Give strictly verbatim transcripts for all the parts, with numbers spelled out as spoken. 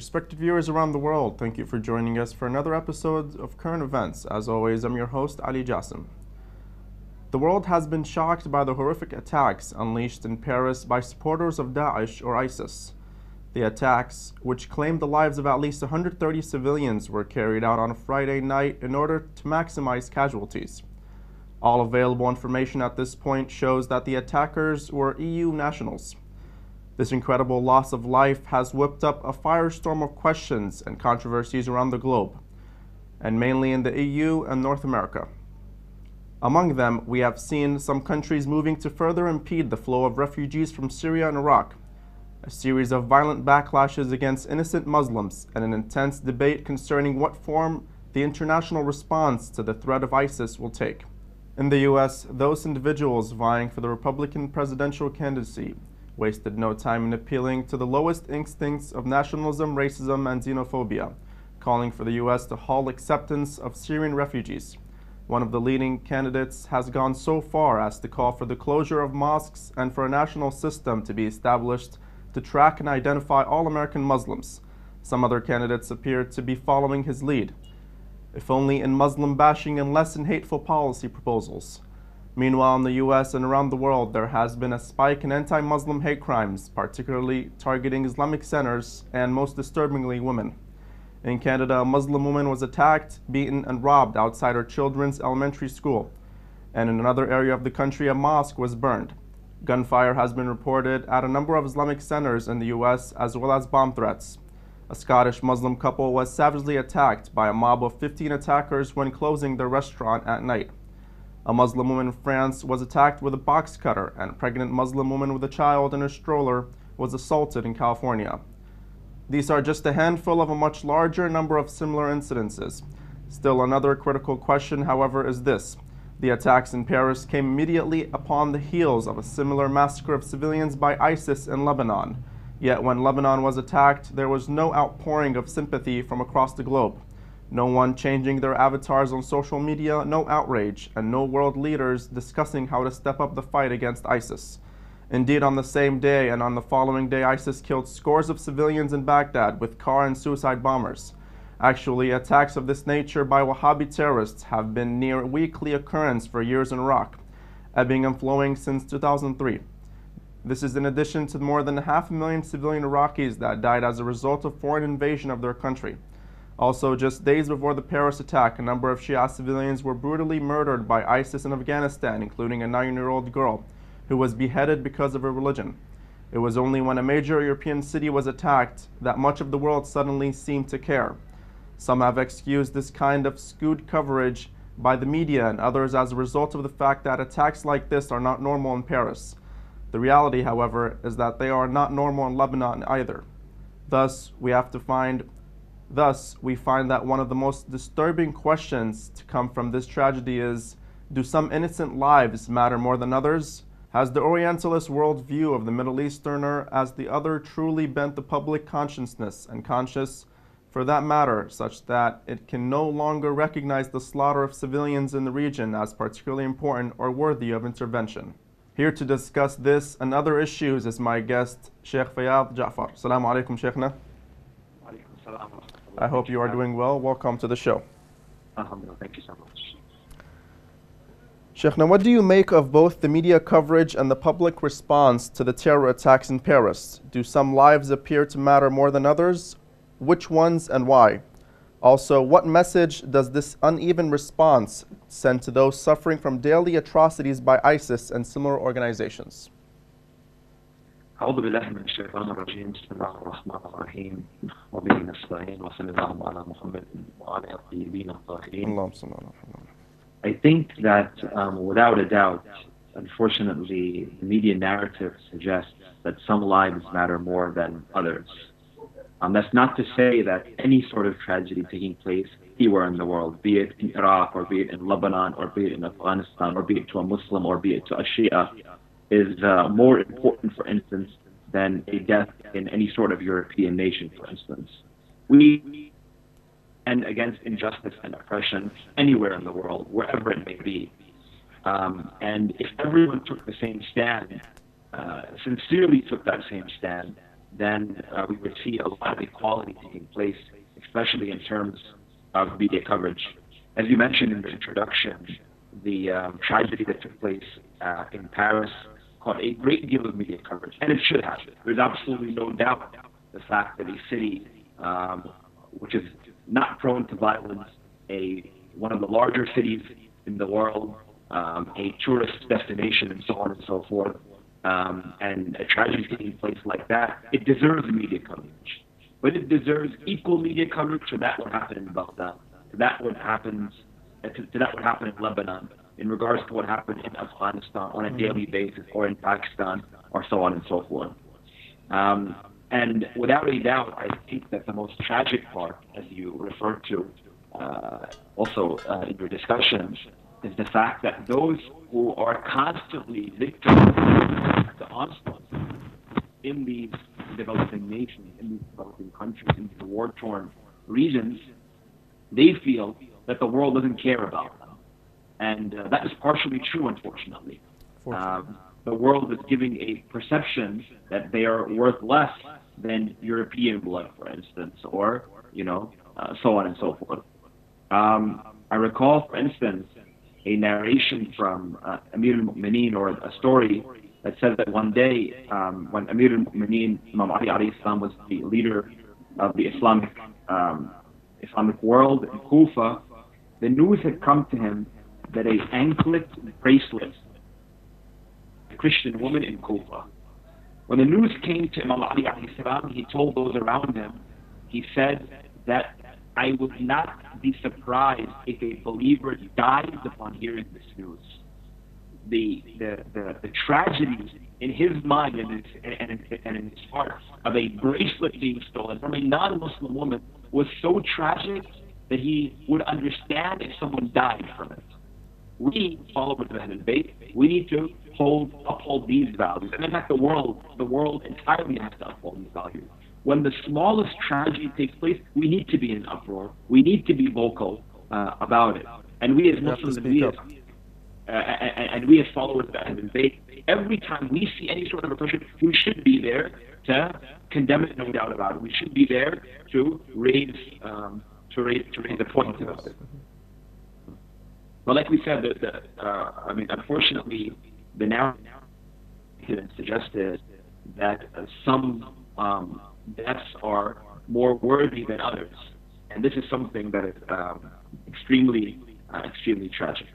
Respected viewers around the world, thank you for joining us for another episode of Current Events. As always, I'm your host, Ali Jassim. The world has been shocked by the horrific attacks unleashed in Paris by supporters of Daesh or ISIS. The attacks, which claimed the lives of at least one hundred thirty civilians, were carried out on a Friday night in order to maximize casualties. All available information at this point shows that the attackers were E U nationals. This incredible loss of life has whipped up a firestorm of questions and controversies around the globe, and mainly in the E U and North America. Among them, we have seen some countries moving to further impede the flow of refugees from Syria and Iraq, a series of violent backlashes against innocent Muslims, and an intense debate concerning what form the international response to the threat of ISIS will take. In the U S, those individuals vying for the Republican presidential candidacy wasted no time in appealing to the lowest instincts of nationalism, racism, and xenophobia, calling for the U S to halt acceptance of Syrian refugees. One of the leading candidates has gone so far as to call for the closure of mosques and for a national system to be established to track and identify all American Muslims. Some other candidates appear to be following his lead, if only in Muslim bashing and less in hateful policy proposals. Meanwhile, in the U S and around the world, there has been a spike in anti-Muslim hate crimes, particularly targeting Islamic centers and, most disturbingly, women. In Canada, a Muslim woman was attacked, beaten, and robbed outside her children's elementary school. And in another area of the country, a mosque was burned. Gunfire has been reported at a number of Islamic centers in the U S, as well as bomb threats. A Scottish Muslim couple was savagely attacked by a mob of fifteen attackers when closing their restaurant at night. A Muslim woman in France was attacked with a box cutter, and a pregnant Muslim woman with a child in a stroller was assaulted in California. These are just a handful of a much larger number of similar incidences. Still, another critical question, however, is this. The attacks in Paris came immediately upon the heels of a similar massacre of civilians by ISIS in Lebanon. Yet when Lebanon was attacked, there was no outpouring of sympathy from across the globe. No one changing their avatars on social media, no outrage, and no world leaders discussing how to step up the fight against ISIS. Indeed, on the same day and on the following day, ISIS killed scores of civilians in Baghdad with car and suicide bombers. Actually, attacks of this nature by Wahhabi terrorists have been near weekly occurrence for years in Iraq, ebbing and flowing since two thousand three. This is in addition to more than half a million civilian Iraqis that died as a result of foreign invasion of their country. Also, just days before the Paris attack, a number of Shia civilians were brutally murdered by ISIS in Afghanistan, including a nine-year-old girl who was beheaded because of her religion. It was only when a major European city was attacked that much of the world suddenly seemed to care. Some have excused this kind of skewed coverage by the media, and others as a result of the fact that attacks like this are not normal in Paris. The reality, however, is that they are not normal in Lebanon either. Thus, we have to find Thus, we find that one of the most disturbing questions to come from this tragedy is, do some innocent lives matter more than others? Has the Orientalist worldview of the Middle Easterner as the other truly bent the public consciousness and conscious, for that matter, such that it can no longer recognize the slaughter of civilians in the region as particularly important or worthy of intervention? Here to discuss this and other issues is my guest, Sheikh Faiyaz Jaffer. Assalamu alaikum, Sheikhna. I hope you are doing well. Welcome to the show. Alhamdulillah, thank you so much. Sheikhna, what do you make of both the media coverage and the public response to the terror attacks in Paris? Do some lives appear to matter more than others? Which ones and why? Also, what message does this uneven response send to those suffering from daily atrocities by ISIS and similar organizations? أعوذ بالله من الشيطان الرجيم بسم الله الرحمن الرحيم وبه نستعين وصلى الله على محمد وعلى الطيبين الطاهرين. I think that um, without a doubt, unfortunately, the media narrative suggests that some lives matter more than others. Um, that's not to say that any sort of tragedy taking place anywhere in the world, be it in Iraq or be it in Lebanon or be it in Afghanistan or be it to a Muslim or be it to a Shia, is uh, more important, for instance, than a death in any sort of European nation, for instance. We stand against injustice and oppression anywhere in the world, wherever it may be. Um, and if everyone took the same stand, uh, sincerely took that same stand, then uh, we would see a lot of equality taking place, especially in terms of media coverage. As you mentioned in the introduction, the um, tragedy that took place uh, in Paris caught a great deal of media coverage, and it should have. There's absolutely no doubt the fact that a city um, which is not prone to violence, a one of the larger cities in the world, um, a tourist destination, and so on and so forth, um, and a tragedy taking place like that, it deserves media coverage. But it deserves equal media coverage to that what happened in Baghdad, to that what happens, to, to that what happened in Lebanon, in regards to what happened in Afghanistan on a daily basis, or in Pakistan, or so on and so forth. Um, and without a doubt, I think that the most tragic part, as you referred to uh, also uh, in your discussions, is the fact that those who are constantly victims of the onslaught in these developing nations, in these developing countries, in these war-torn regions, they feel that the world doesn't care about them. And uh, that is partially true, unfortunately. Um, the world is giving a perception that they are worth less than European blood, for instance, or, you know, uh, so on and so forth. Um, I recall, for instance, a narration from uh, Amir al-Mu'mineen, or a story that says that one day, um, when Amir al-Mu'mineen, Imam Ali alayhi salam, was the leader of the Islamic um, Islamic world in Kufa, the news had come to him that a anklet bracelet, a Christian woman in Kufa. When the news came to Imam Ali alayhi salam, he told those around him, he said that I would not be surprised if a believer dies upon hearing this news. The the the, the tragedy in his mind and, his, and, in, and in his heart of a bracelet being stolen from a non-Muslim woman was so tragic that he would understand if someone died from it. We, followers of Ahlul Bayt, we need to hold, uphold these values. And in fact, the world, the world entirely has to uphold these values. When the smallest tragedy takes place, we need to be in uproar. We need to be vocal uh, about it. And we as Muslims, and we as, uh, and, and we as followers of Ahlul Bayt, every time we see any sort of oppression, we should be there to condemn it, no doubt about it. We should be there to raise, um, to raise, to raise the point about it. But like we said, the, the, uh, I mean, unfortunately, the narrative suggested that uh, some um, deaths are more worthy than others, and this is something that is um, extremely, uh, extremely tragic.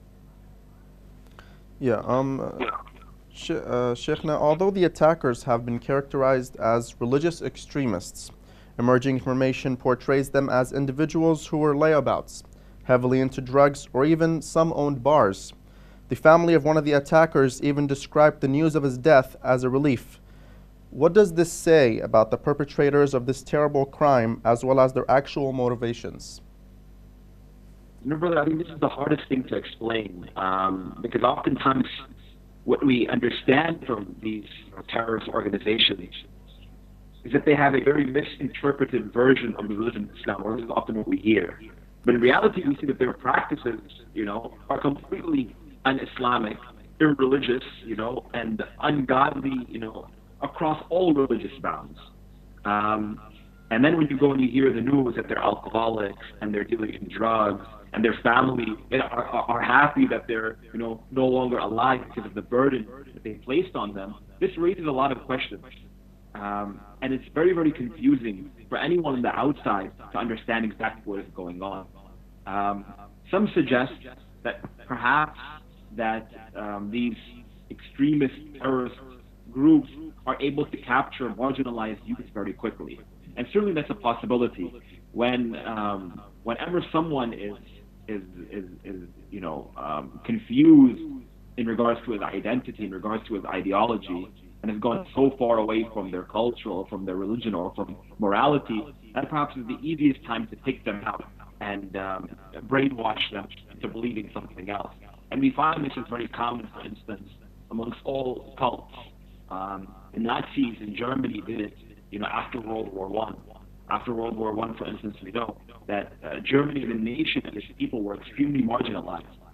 Yeah. Um. Sh- uh, Sheikhna, although the attackers have been characterized as religious extremists, emerging information portrays them as individuals who were layabouts, heavily into drugs, or even some owned bars. The family of one of the attackers even described the news of his death as a relief. What does this say about the perpetrators of this terrible crime, as well as their actual motivations? You know, brother, I think this is the hardest thing to explain, um, because oftentimes what we understand from these you know, terrorist organizations is that they have a very misinterpreted version of the religion of Islam, or this is often what we hear. But in reality, we see that their practices, you know, are completely un-Islamic, irreligious, you know, and ungodly, you know, across all religious bounds. Um, and then when you go and you hear the news that they're alcoholics and they're dealing in drugs, and their family are, are, are happy that they're, you know, no longer alive because of the burden that they placed on them, this raises a lot of questions. Um, and it's very, very confusing for anyone on the outside to understand exactly what is going on. Um, some suggest that perhaps that um, these extremist terrorist groups are able to capture marginalized youth very quickly. And certainly that's a possibility. When um, whenever someone is is is, is you know um, confused in regards to his identity, in regards to his ideology, and has gone so far away from their culture or from their religion or from morality, that perhaps is the easiest time to pick them out and um, brainwash them into believing something else. And we find this is very common, for instance, amongst all cults. Um, the Nazis in Germany did it, you know, after World War One. After World War One, for instance, we know that uh, Germany, the nation and its people, were extremely marginalized.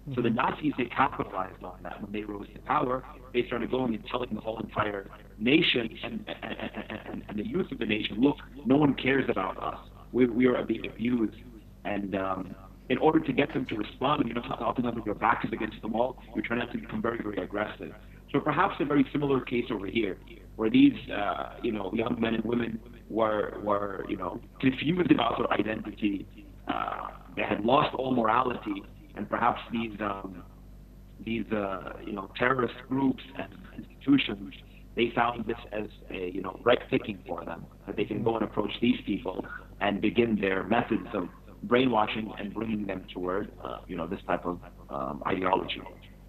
So the Nazis, they capitalized on that. When they rose to power, they started going and telling the whole entire nation and, and, and, and the youth of the nation, look, no one cares about us. We, we are being abused. And um, in order to get them to respond, you know, oftentimes when your back is against the wall, you turn out to become very, very aggressive. So perhaps a very similar case over here, where these, uh, you know, young men and women were, were you know, confused about their identity. Uh, they had lost all morality, and perhaps these, um, these, uh, you know, terrorist groups and institutions, they found this as a, you know, right picking for them, that they can go and approach these people and begin their methods of brainwashing and bringing them toward, uh, you know, this type of um, ideology.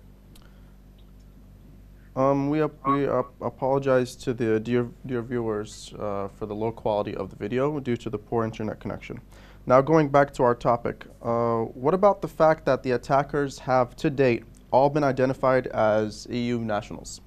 Um, we ap we ap apologize to the dear dear viewers uh, for the low quality of the video due to the poor internet connection. Now, going back to our topic, uh, what about the fact that the attackers have to date all been identified as E U nationals?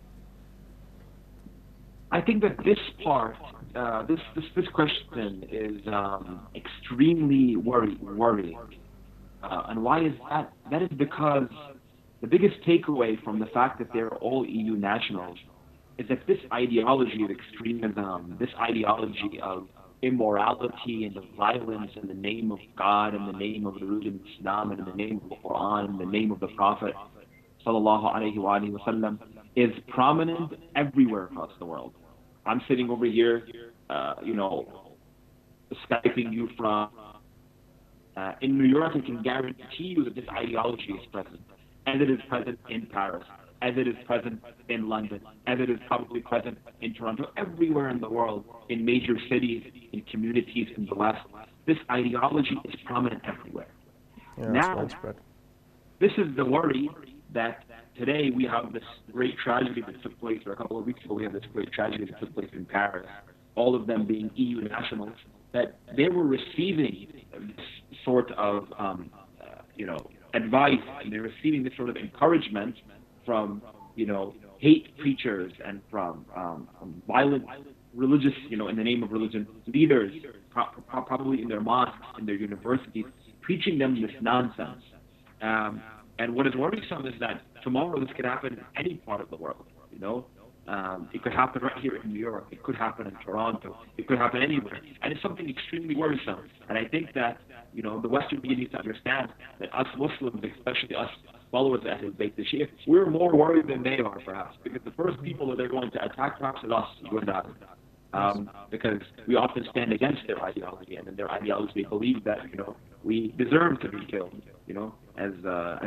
I think that this part, uh, this, this this question is um, extremely worry, worrying. Uh, and why is that? That is because the biggest takeaway from the fact that they're all E U nationals is that this ideology of extremism, this ideology of immorality and of violence in the name of God, in the name of the religion of Islam, and in the name of the Quran, in the name of the Prophet, sallallahu alaihi wa alihi wasallam, is prominent everywhere across the world. I'm sitting over here, uh, you know, Skyping you from uh, in New York. I can guarantee you that this ideology is present, as it is present in Paris, as it is present in London, as it is probably present in Toronto, everywhere in the world, in major cities, in communities in the West. This ideology is prominent everywhere. Yeah, now, this is the worry that today we have this great tragedy that took place, or a couple of weeks ago we have this great tragedy that took place in Paris, all of them being E U nationals, that they were receiving this sort of, um, uh, you know, advice, and they're receiving this sort of encouragement from, you know, hate preachers and from, um, from violent religious, you know, in the name of religion, leaders, pro pro probably in their mosques, in their universities, preaching them this nonsense. Um, and what is worrisome is that tomorrow this could happen in any part of the world, you know. Um, it could happen right here in New York. It could happen in Toronto. It could happen anywhere. And it's something extremely worrisome. And I think that, you know, the Western media needs to understand that us Muslims, especially us followers of Ahlul Bayt, the Shia, we're more worried than they are, perhaps. Because the first people that they're going to attack, perhaps, is us, you and I. Um, because we often stand against their ideology. And in their ideology, they believe that, you know, we deserve to be killed, you know, as... Uh,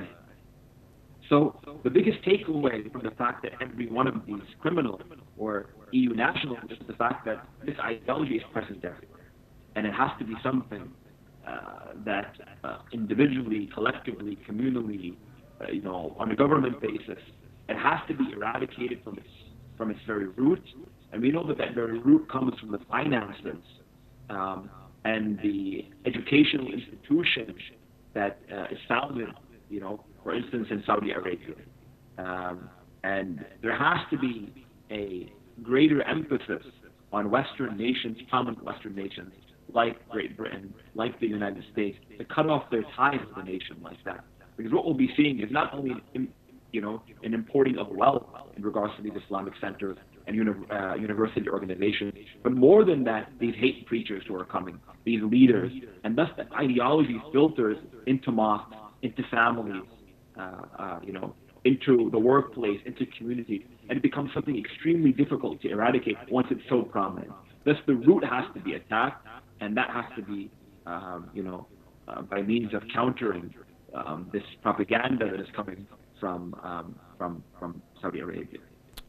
So the biggest takeaway from the fact that every one of these criminals or E U nationals is the fact that this ideology is present everywhere. And it has to be something uh, that uh, individually, collectively, communally, uh, you know, on a government basis, it has to be eradicated from its, from its very root. And we know that that very root comes from the finances um, and the educational institutions that uh, is founded, you know, for instance, in Saudi Arabia. Um, and there has to be a greater emphasis on Western nations, prominent Western nations, like Great Britain, like the United States, to cut off their ties with a nation like that. Because what we'll be seeing is not only, you know, an importing of wealth in regards to these Islamic centers and uni uh, university organizations, but more than that, these hate preachers who are coming, these leaders, and thus that ideology filters into mosques, into families, Uh, uh, you know, into the workplace, into community, and it becomes something extremely difficult to eradicate once it's so prominent. Thus, the root has to be attacked, and that has to be, um, you know, uh, by means of countering um, this propaganda that is coming from um, from from Saudi Arabia.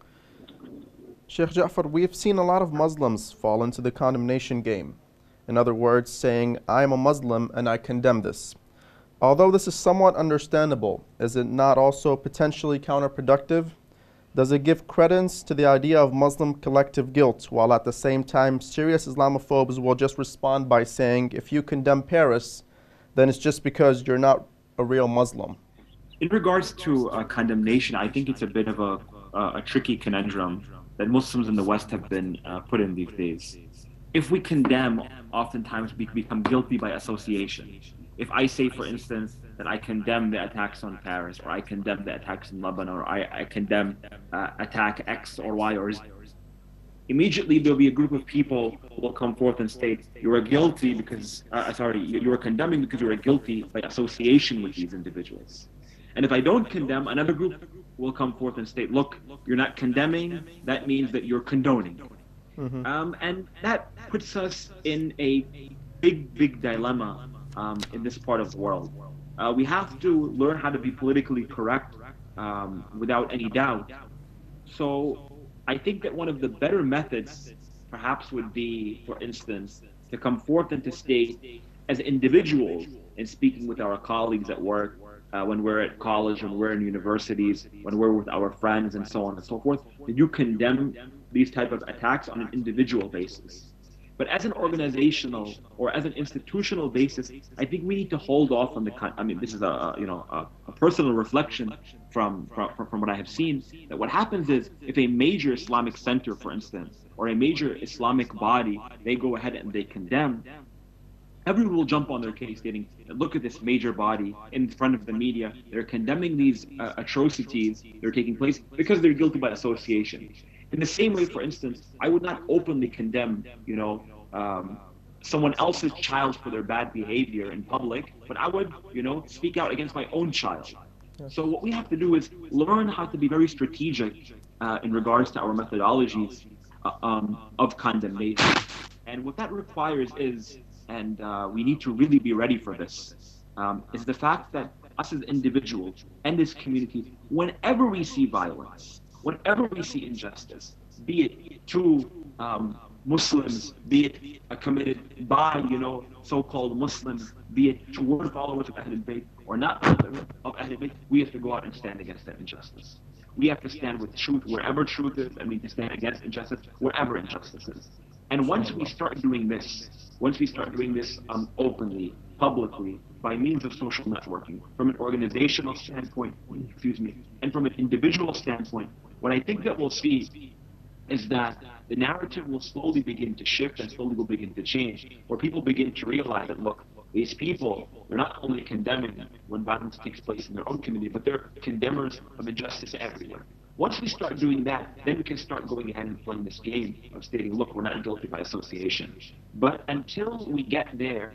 Sheikh Jaffar, we've seen a lot of Muslims fall into the condemnation game. In other words, saying, I am a Muslim and I condemn this. Although this is somewhat understandable, is it not also potentially counterproductive? Does it give credence to the idea of Muslim collective guilt, while at the same time serious Islamophobes will just respond by saying, if you condemn Paris, then it's just because you're not a real Muslim? In regards to uh, condemnation, I think it's a bit of a, uh, a tricky conundrum that Muslims in the West have been uh, put in these days. if we condemn, oftentimes we become guilty by association. If I say, for instance, that I condemn the attacks on Paris, or I condemn the attacks in Lebanon, or I, I condemn uh, attack X or Y or Z, immediately there'll be a group of people who will come forth and state you are guilty because uh, sorry you are condemning because you are guilty by association with these individuals. And if I don't condemn, another group will come forth and state, look, you're not condemning, that means that you're condoning. Mm-hmm. Um, and that puts us in a big big dilemma um, in this part of the world. Uh, we have to learn how to be politically correct um, without any doubt. So I think that one of the better methods perhaps would be, for instance, to come forth and to state as individuals in speaking with our colleagues at work, uh, when we're at college, when we're in universities, when we're with our friends and so on and so forth, that you condemn these type of attacks on an individual basis. But as an organizational or as an institutional basis, I think we need to hold off on the. I mean, this is a you know a, a personal reflection from, from from what I have seen. That what happens is if a major Islamic center, for instance, or a major Islamic body, they go ahead and they condemn, everyone will jump on their case stating, look at this major body in front of the media. They're condemning these uh, atrocities that are taking place because they're guilty by association. In the same way, for instance, I would not openly condemn, you know, um, someone else's child for their bad behavior in public, but I would, you know, speak out against my own child. So what we have to do is learn how to be very strategic uh, in regards to our methodologies uh, um, of condemnation. And what that requires is, and uh, we need to really be ready for this, um, is the fact that us as individuals and as communities, whenever we see violence, whenever we see injustice, be it to um, Muslims, be it uh, committed by, you know, so-called Muslims, be it toward followers of Ahlul Bayt or not of Ahlul Bayt, we have to go out and stand against that injustice. We have to stand with truth wherever truth is, and we have to stand against injustice wherever injustice is. And once we start doing this, once we start doing this um, openly, publicly, by means of social networking, from an organizational standpoint, excuse me, and from an individual standpoint, what I think that we'll see is that the narrative will slowly begin to shift and slowly will begin to change, where people begin to realize that, look, these people, they're not only condemning when violence takes place in their own community, but they're condemners of injustice everywhere. Once we start doing that, then we can start going ahead and playing this game of stating, look, we're not guilty by association. But until we get there,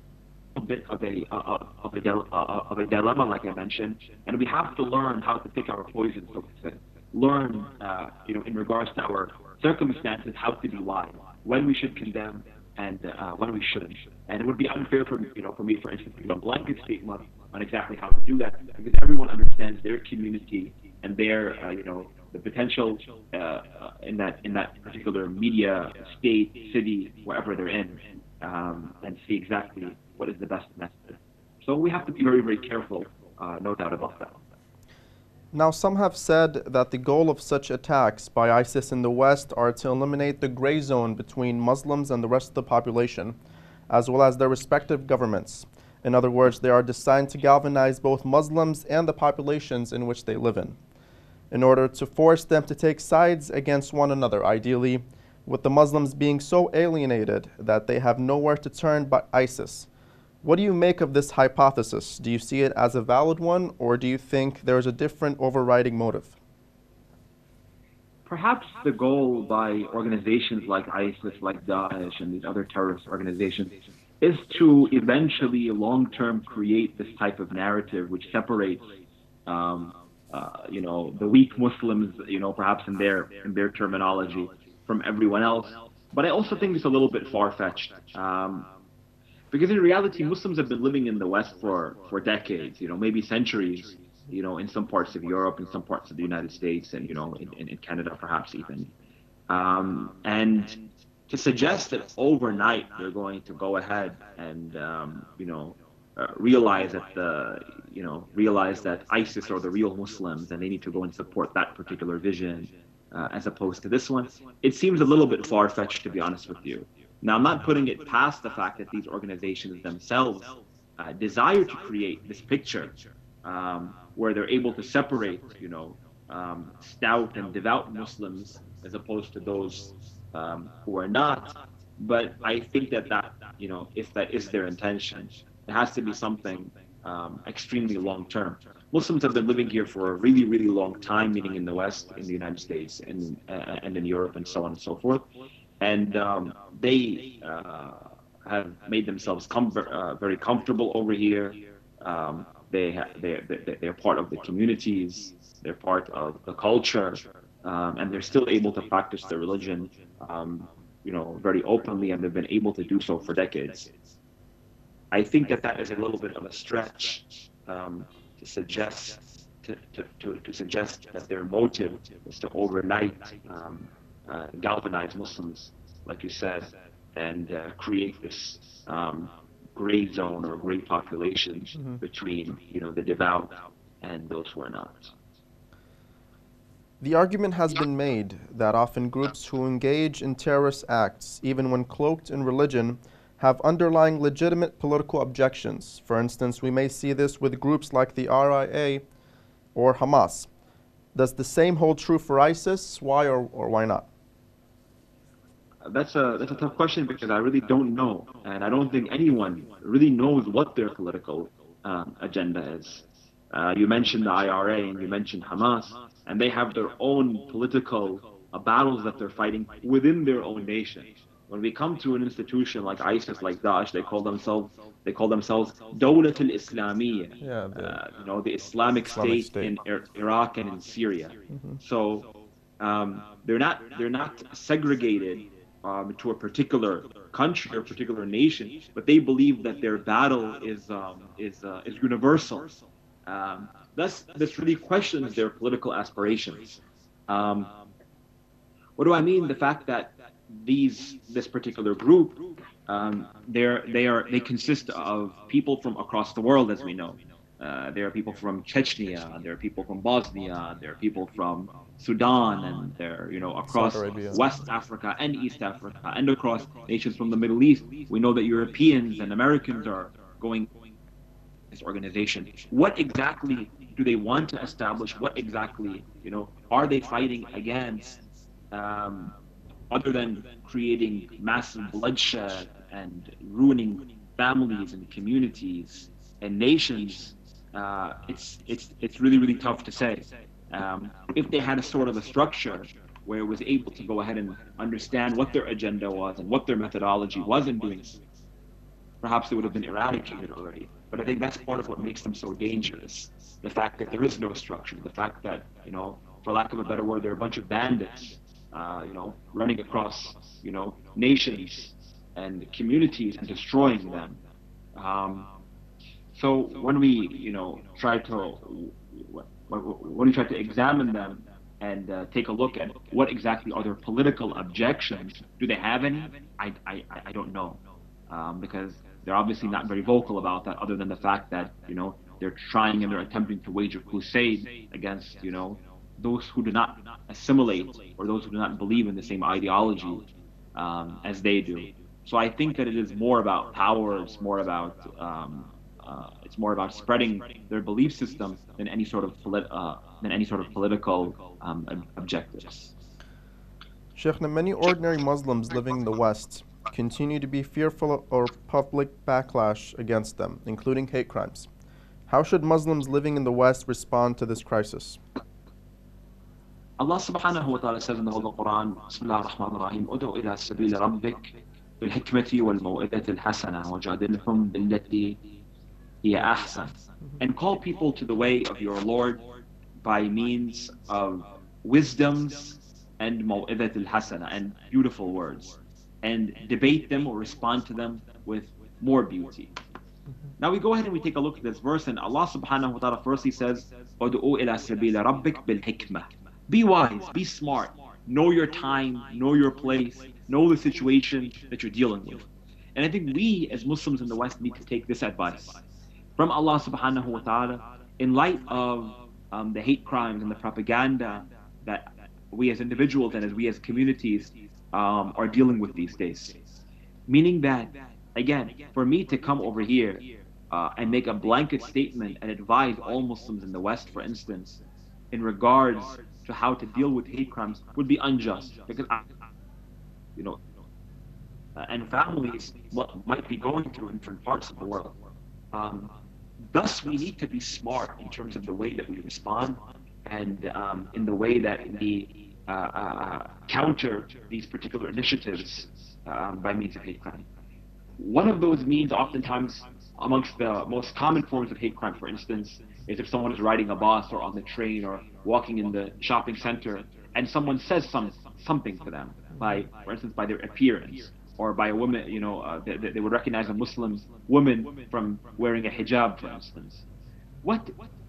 a bit of a uh, of a del- uh, of a dilemma, like I mentioned, and we have to learn how to pick our poison, so to say. Learn, uh, you know, in regards to our circumstances, how to be wise, when we should condemn, and uh, when we shouldn't. And it would be unfair for you know for me, for instance, to give a blanket statement on exactly how to do that, because everyone understands their community and their uh, you know the potential uh, uh, in that in that particular media, state, city, wherever they're in, um, and see exactly what is the best method. So we have to be very, very careful, uh, no doubt about that. Now, some have said that the goal of such attacks by ISIS in the West are to eliminate the gray zone between Muslims and the rest of the population, as well as their respective governments. In other words, they are designed to galvanize both Muslims and the populations in which they live in, in order to force them to take sides against one another, ideally, with the Muslims being so alienated that they have nowhere to turn but ISIS. What do you make of this hypothesis? Do you see it as a valid one, or do you think there is a different overriding motive? Perhaps the goal by organizations like ISIS, like Daesh, and these other terrorist organizations is to eventually, long-term, create this type of narrative which separates, um, uh, you know, the weak Muslims, you know, perhaps in their in their terminology, from everyone else. But I also think it's a little bit far-fetched. Um, Because in reality, Muslims have been living in the West for, for decades, you know, maybe centuries, you know, in some parts of Europe, in some parts of the United States, and, you know, in, in, in Canada perhaps even. Um, and to suggest that overnight they're going to go ahead and, um, you know, uh, realize that the, you know, realize that ISIS are the real Muslims and they need to go and support that particular vision uh, as opposed to this one, it seems a little bit far-fetched, to be honest with you. Now, I'm not putting it past the fact that these organizations themselves uh, desire to create this picture um, where they're able to separate, you know, um, stout and devout Muslims as opposed to those um, who are not. But I think that that, you know, if that is their intention, it has to be something um, extremely long term. Muslims have been living here for a really, really long time, meaning in the West, in the United States, and uh, and in Europe, and so on and so forth. And um, they uh, have made themselves com- uh, very comfortable over here. Um, they ha- they're, they're they're part of the communities. They're part of the culture, um, and they're still able to practice their religion, um, you know, very openly, and they've been able to do so for decades. I think that that is a little bit of a stretch um, to suggest to, to, to, to suggest that their motive is to overnight um, uh, galvanize Muslims, like you said, and uh, create this um, gray zone or gray population Mm-hmm. between, you know, the devout and those who are not. The argument has been made that often groups who engage in terrorist acts, even when cloaked in religion, have underlying legitimate political objections. For instance, we may see this with groups like the R I A or Hamas. Does the same hold true for ISIS? Why or, or why not? That's a that's a tough question because I really don't know, and I don't think anyone really knows what their political um, agenda is. Uh, you mentioned the I R A and you mentioned Hamas, and they have their own political uh, battles that they're fighting within their own nation. When we come to an institution like ISIS, like Daesh, they call themselves they call themselves Dawlat al-Islamiyya, Yeah, the uh, you know, the Islamic Islamic State State. in Ir- Iraq and in Syria. Mm-hmm. So um, they're not they're not segregated um, to a particular country or particular nation, but they believe that their battle is um, is uh, is universal. Um, thus, this really questions their political aspirations. Um, what do I mean? The fact that these this particular group, um, they're they are they consist of people from across the world, as we know. Uh, there are people from Chechnya, there are people from Bosnia, there are people from Sudan, and they're, you know, Saudi across Arabia. West Africa and East Africa, and across nations from the Middle East. We know that Europeans and Americans are going this organization. What exactly do they want to establish? What exactly, you know, are they fighting against? Um, other than creating massive bloodshed and ruining families and communities and nations, uh, it's it's it's really really tough to say. Um, if they had a sort of a structure where it was able to go ahead and understand what their agenda was and what their methodology was in doing so, perhaps they would have been eradicated already. But I think that's part of what makes them so dangerous. The fact that there is no structure, the fact that, you know, for lack of a better word, they're a bunch of bandits, uh, you know, running across, you know, nations and communities and destroying them. Um, so when we, you know, try to, when we try to examine them and uh, take a look at what exactly are their political objections, do they have any? I, I, I don't know, um, because they're obviously not very vocal about that, other than the fact that, you know, they're trying and they're attempting to wage a crusade against, you know, those who do not assimilate or those who do not believe in the same ideology um, as they do. So I think that it is more about power. It's more about um, uh, it's more about spreading their belief system than any sort of polit- uh, than any sort of political um, ob- objectives. Sheikhna, many ordinary Muslims living in the West continue to be fearful of public backlash against them, including hate crimes. How should Muslims living in the West respond to this crisis? Allah subhanahu wa ta'ala says in the Holy Quran, Bismillah ar-Rahman ar-Rahim, Udu ila sabili rabbik bil-hikmati wal-maw'idati al-hasana wajadilhum billati hiya ahsan. And call people to the way of your Lord by means of wisdoms and maw'idat al-hasana, and beautiful words, and debate them or respond to them with more beauty. Now we go ahead and we take a look at this verse, and Allah subhanahu wa ta'ala firstly says, Udu'u ila sabila rabbik bil hikmah. Be wise, be smart, know your time, know your place, know the situation that you're dealing with. And I think we as Muslims in the West need to take this advice from Allah subhanahu wa ta'ala in light of um, the hate crimes and the propaganda that we as individuals and as we as communities um, are dealing with these days. Meaning that, again, for me to come over here uh, and make a blanket statement and advise all Muslims in the West, for instance, in regards to how to deal with hate crimes would be unjust, because I, you know, uh, and families what might be going through in different parts of the world. Um, Thus, we need to be smart in terms of the way that we respond and um, in the way that we uh, uh, counter these particular initiatives um, by means of hate crime. One of those means, oftentimes, amongst the most common forms of hate crime, for instance, is if someone is riding a bus or on the train or walking in the shopping center and someone says some, something to them, by, for instance, by their appearance or by a woman, you know, uh, they, they would recognize a Muslim woman from wearing a hijab, for instance. What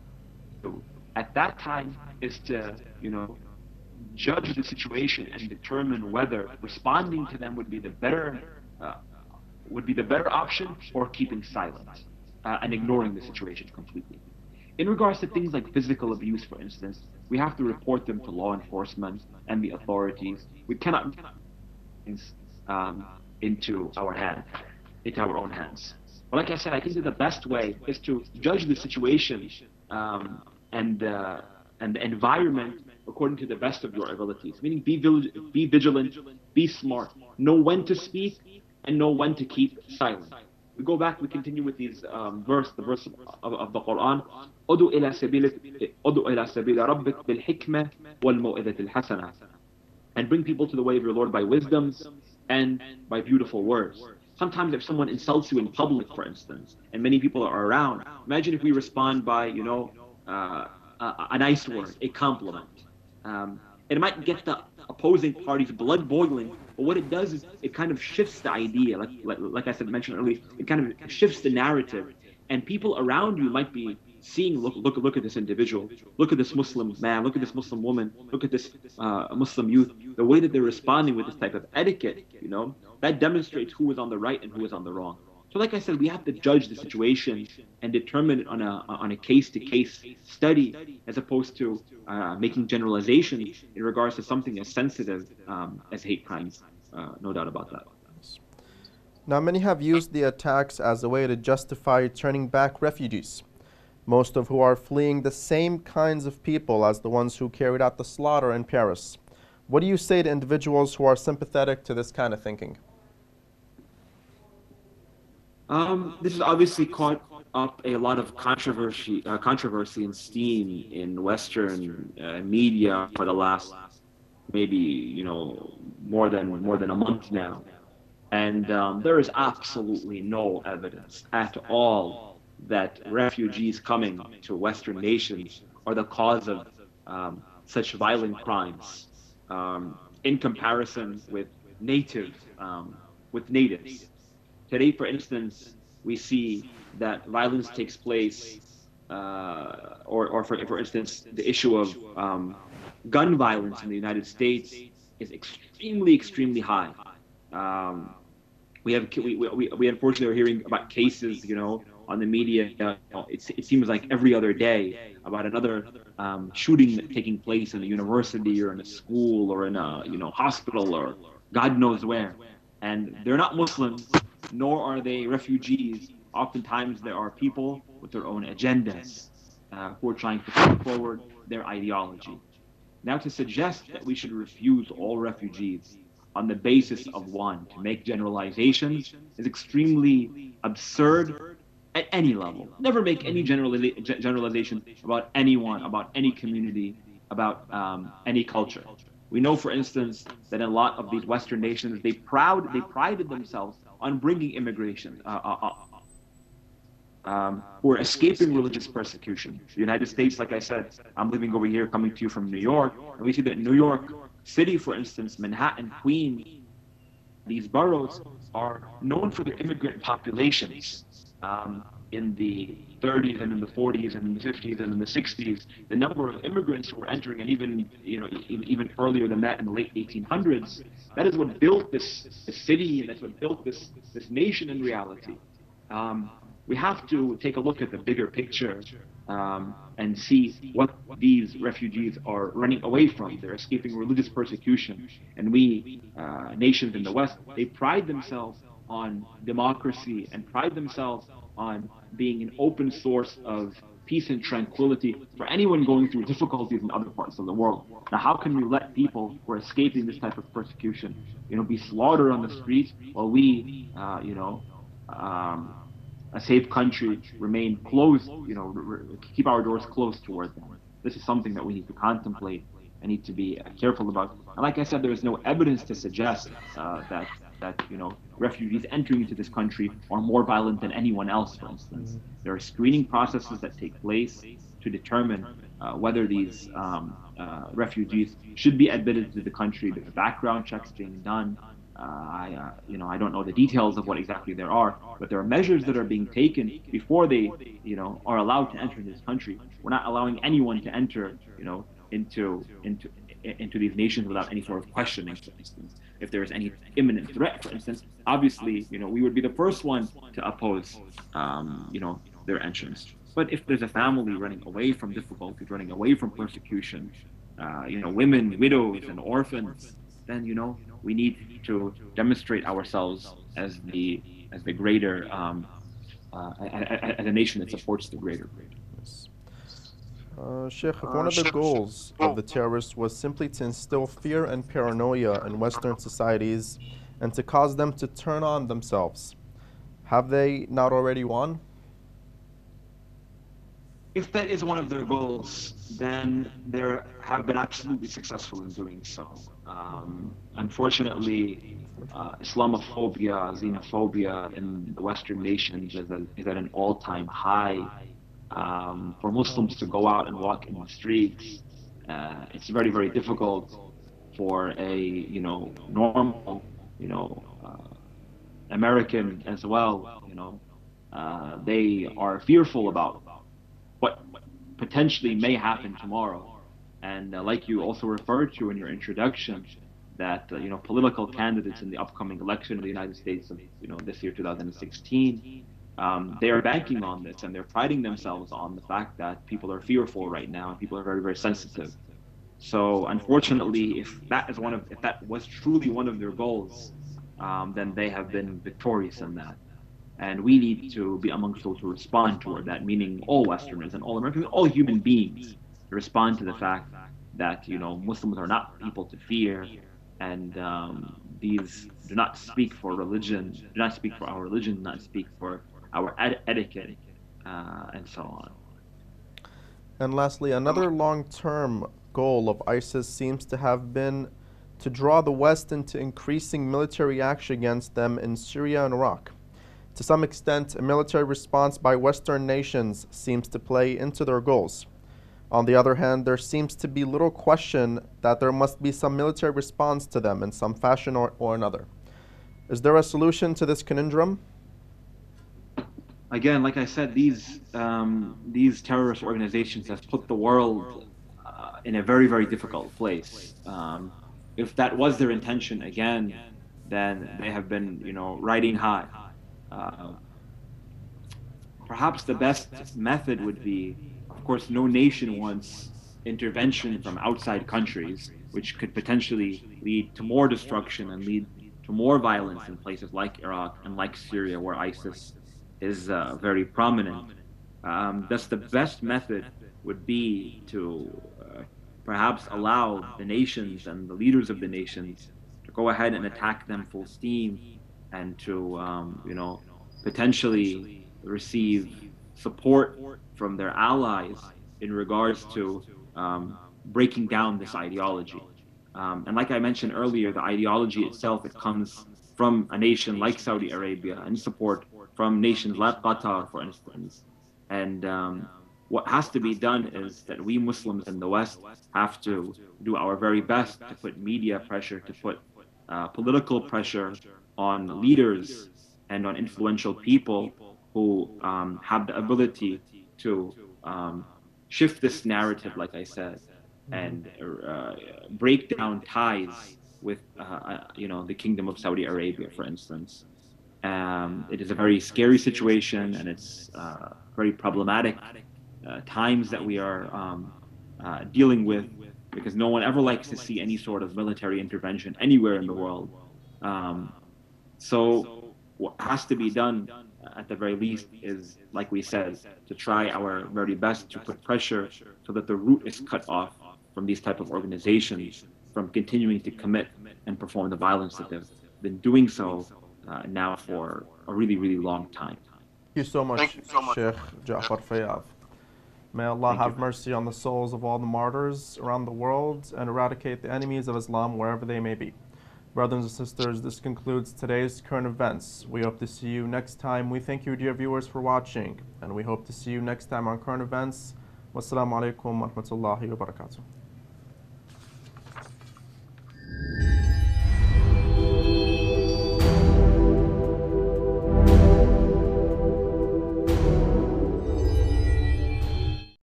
at that time is to, you know, judge the situation and determine whether responding to them would be the better uh, would be the better option or keeping silent uh, and ignoring the situation completely. In regards to things like physical abuse, for instance, we have to report them to law enforcement and the authorities. We cannot um, into our hand, into our own hands. But like I said, I think that the best way is to judge the situation um, and uh, and the environment according to the best of your abilities. Meaning, be be vigilant, be smart, know when to speak, and know when to keep silent. We go back, we continue with these um, verse, the verse of, of the Quran. "Udu ila sabili, udu ila sabili rabbik bil hikmah wal mau'izatil hasanah." And bring people to the way of your Lord by wisdoms and by beautiful words. Sometimes if someone insults you in public, for instance, and many people are around, imagine if we respond by, you know, uh, a, a nice word, a compliment. Um, it might get the opposing party's blood boiling, but what it does is it kind of shifts the idea. Like, like, like I said, mentioned earlier, it kind of shifts the narrative, and people around you might be seeing, look, look, look at this individual, look at this Muslim man, look at this Muslim woman, look at this uh, Muslim youth, the way that they're responding with this type of etiquette, you know, that demonstrates who is on the right and who is on the wrong. So like I said, we have to judge the situation and determine it on a on a case-to-case study, as opposed to uh, making generalizations in regards to something as sensitive um, as hate crimes. Uh, no doubt about that. Now, many have used the attacks as a way to justify turning back refugees, most of who are fleeing the same kinds of people as the ones who carried out the slaughter in Paris. What do you say to individuals who are sympathetic to this kind of thinking? Um, this has obviously caught up a lot of controversy, uh, controversy and steam in Western uh, media for the last maybe, you know, more than more than a month now, and um, there is absolutely no evidence at all that refugees coming to Western nations are the cause of um, such violent crimes um, in comparison with native um, with natives. Today, for instance, we see that violence takes place, uh, or, or for, for instance, the issue of um, gun violence in the United States is extremely, extremely high. Um, we have, we, we, we unfortunately are hearing about cases, you know, on the media. Uh, it, it seems like every other day about another um, shooting taking place in a university or in a school or in a, you know, hospital or God knows where. And they're not Muslims, nor are they refugees. Oftentimes there are people with their own agendas uh, who are trying to put forward their ideology. Now, to suggest that we should refuse all refugees on the basis of one, to make generalizations, is extremely absurd at any level. Never make any generali- generalization about anyone, about any community, about um, any culture. We know, for instance, that in a lot of these Western nations, they proud they prided themselves on bringing immigration, uh, uh, uh, um, who are escaping religious persecution. The United States, like I said, I'm living over here, coming to you from New York, and we see that New York City, for instance, Manhattan, Queens, these boroughs are known for their immigrant populations. Um, in the thirties and in the forties and in the fifties and in the sixties, the number of immigrants who were entering, and even, you know, even earlier than that in the late eighteen hundreds, that is what built this, this city, and that's what built this, this nation in reality. Um, we have to take a look at the bigger picture um, and see what these refugees are running away from. They're escaping religious persecution. And we, uh, nations in the West, they pride themselves on democracy and pride themselves on being an open source of peace and tranquility for anyone going through difficulties in other parts of the world. Now, how can we let people who are escaping this type of persecution, you know, be slaughtered on the streets while we, uh, you know, um, a safe country, remain closed, you know, keep our doors closed toward them? This is something that we need to contemplate and need to be careful about. And like I said, there is no evidence to suggest uh, that that you know refugees entering into this country are more violent than anyone else. For instance, there are screening processes that take place to determine uh, whether these um, uh, refugees should be admitted to the country. There are background checks being done. Uh, I, uh, you know, I don't know the details of what exactly there are, but there are measures that are being taken before they, you know, are allowed to enter this country. We're not allowing anyone to enter, you know, into into into these nations without any sort of questioning. For instance, if there is any imminent threat, for instance, obviously, you know, we would be the first one to oppose, um, you know, their entrance. But if there's a family running away from difficulties, running away from persecution, uh, you know, women, widows, and orphans, then you know we need to demonstrate ourselves as the as the greater um, uh, as a nation that supports the greater. Uh, Sheikh, if one of the goals of the terrorists was simply to instill fear and paranoia in Western societies and to cause them to turn on themselves, have they not already won? If that is one of their goals, then they have been absolutely successful in doing so. Um, unfortunately, uh, Islamophobia, xenophobia in the Western nations is, a, is at an all-time high. Um, for Muslims to go out and walk in the streets, uh, it's very, very difficult for a, you know, normal, you know, uh, American as well. You know, uh, they are fearful about what potentially may happen tomorrow. And uh, like you also referred to in your introduction, that uh, you know political candidates in the upcoming election in the United States of you know this year two thousand sixteen, um, they are banking on this and they're priding themselves on the fact that people are fearful right now and people are very very sensitive. So unfortunately, if that is one of if that was truly one of their goals, um, then they have been victorious in that. And we need to be amongst those who respond toward that, meaning all Westerners and all Americans, all human beings, to respond to the fact that you know Muslims are not people to fear, and um, these do not speak for religion, do not speak for our religion, do not speak for our ed- etiquette, uh, and so on. And lastly, another long-term goal of ISIS seems to have been to draw the West into increasing military action against them in Syria and Iraq. To some extent, a military response by Western nations seems to play into their goals. On the other hand, there seems to be little question that there must be some military response to them in some fashion or, or another. Is there a solution to this conundrum? Again, like I said, these um, these terrorist organizations have put the world uh, in a very, very difficult place. Um, if that was their intention, again, then they have been, you know, riding high. Uh, perhaps the best method would be, of course, no nation wants intervention from outside countries, which could potentially lead to more destruction and lead to more violence in places like Iraq and like Syria, where ISIS is uh, very prominent. Um, thus, the best method would be to uh, perhaps allow the nations and the leaders of the nations to go ahead and attack them full steam and to, um, you know, potentially receive support from their allies in regards to um, breaking down this ideology. Um, and like I mentioned earlier, the ideology itself, it comes from a nation like Saudi Arabia and support from nations like Qatar, for instance. And um, what has to be done is that we Muslims in the West have to do our very best to put media pressure, to put uh, political pressure on leaders and on influential people who um, have the ability to um, shift this narrative, like I said, and uh, break down ties with, uh, you know, the Kingdom of Saudi Arabia, for instance. Um, it is a very scary situation, and it's uh, very problematic uh, times that we are um, uh, dealing with, because no one ever likes to see any sort of military intervention anywhere in the world. Um, so what has to be done, uh, at the very least, is, like we said, to try our very best to put pressure so that the root is cut off from these type of organizations from continuing to commit and perform the violence that they've been doing so uh, now for a really, really long time. Thank you so much, Sheikh Jaffar Fayyaz. May Allah Thank have you. mercy on the souls of all the martyrs around the world and eradicate the enemies of Islam wherever they may be. Brothers and sisters, this concludes today's current events. We hope to see you next time. We thank you, dear viewers, for watching, and we hope to see you next time on current events. Wassalamu alaikum wa rahmatullahi wa barakatuh.